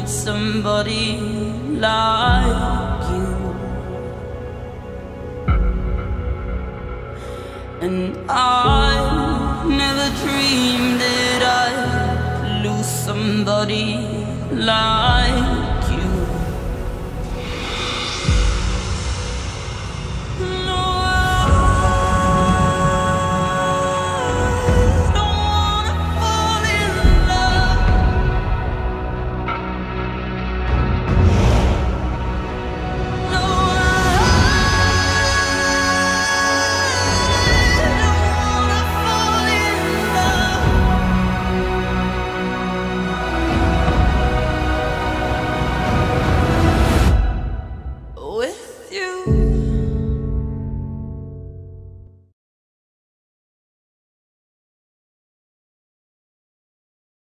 need somebody like you. And I never dreamed that I'd lose somebody like